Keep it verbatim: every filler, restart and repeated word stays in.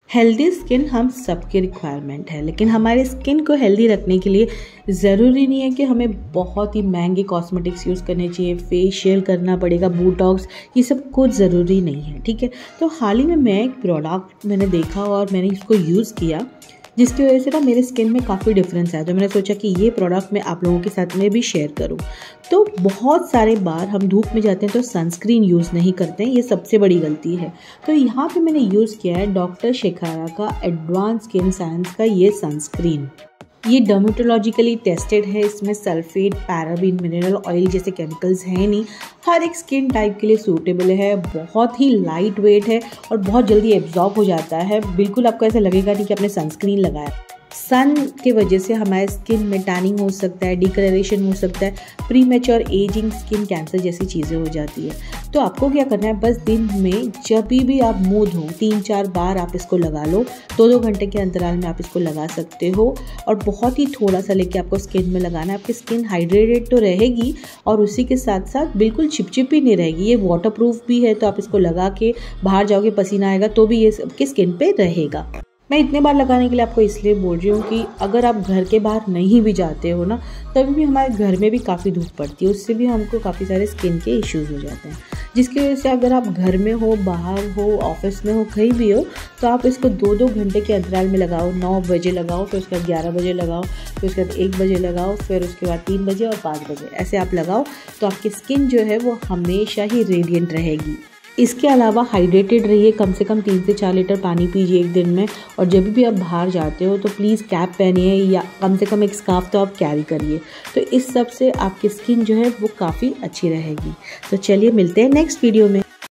Healthy skin हम सबकी requirement है, लेकिन हमारे स्किन को हेल्दी रखने के लिए ज़रूरी नहीं है कि हमें बहुत ही महंगे कॉस्मेटिक्स यूज़ करने चाहिए, फेशियल करना पड़ेगा, बोटॉक्स, ये सब कुछ ज़रूरी नहीं है। ठीक है, तो हाल ही में मैं एक प्रोडक्ट मैंने देखा और मैंने इसको यूज़ किया, जिसकी वजह से ना मेरे स्किन में काफ़ी डिफरेंस आया। तो मैंने सोचा कि ये प्रोडक्ट मैं आप लोगों के साथ में भी शेयर करूं। तो बहुत सारे बार हम धूप में जाते हैं तो सनस्क्रीन यूज़ नहीं करते हैं, ये सबसे बड़ी गलती है। तो यहाँ पे मैंने यूज़ किया है डॉक्टर शेखारा का एडवांस स्किन साइंस का ये सनस्क्रीन। ये डर्मेटोलॉजिकली टेस्टेड है, इसमें सल्फेट, पैराबीन, मिनरल ऑयल जैसे केमिकल्स हैं नहीं, हर एक स्किन टाइप के लिए सूटेबल है, बहुत ही लाइट वेट है और बहुत जल्दी एब्जॉर्ब हो जाता है। बिल्कुल आपको ऐसा लगेगा नहीं कि आपने सनस्क्रीन लगाया। सन के वजह से हमारे स्किन में टैनिंग हो सकता है, डिकलरेशन हो सकता है, premature ageing, skin cancer जैसी चीज़ें हो जाती है। तो आपको क्या करना है, बस दिन में जब भी आप मूड हो तीन चार बार आप इसको लगा लो, दो दो घंटे के अंतराल में आप इसको लगा सकते हो और बहुत ही थोड़ा सा लेके आपको स्किन में लगाना है। आपकी स्किन हाइड्रेटेड तो रहेगी और उसी के साथ साथ बिल्कुल चिपचिपी नहीं रहेगी। ये वाटर प्रूफ भी है, तो आप इसको लगा के बाहर जाओगे, पसीना आएगा तो भी ये आपकी स्किन पे रहेगा। मैं इतने बार लगाने के लिए आपको इसलिए बोल रही हूँ कि अगर आप घर के बाहर नहीं भी जाते हो ना, तभी भी हमारे घर में भी काफ़ी धूप पड़ती है, उससे भी हमको काफ़ी सारे स्किन के इश्यूज़ हो जाते हैं। जिसकी वजह से अगर आप घर में हो, बाहर हो, ऑफिस में हो, कहीं भी हो, तो आप इसको दो दो घंटे के अंतराल में लगाओ। नौ बजे लगाओ, फिर उसके बाद ग्यारह बजे लगाओ, फिर उसके बाद एक बजे लगाओ, फिर उसके बाद तीन बजे और पाँच बजे, ऐसे आप लगाओ तो आपकी स्किन जो है वो हमेशा ही रेडिएंट रहेगी। इसके अलावा हाइड्रेटेड रहिए, कम से कम तीन से चार लीटर पानी पीजिए एक दिन में। और जब भी आप बाहर जाते हो तो प्लीज़ कैप पहनिए या कम से कम एक स्कार्फ तो आप कैरी करिए। तो इस सब से आपकी स्किन जो है वो काफ़ी अच्छी रहेगी। तो चलिए मिलते हैं नेक्स्ट वीडियो में।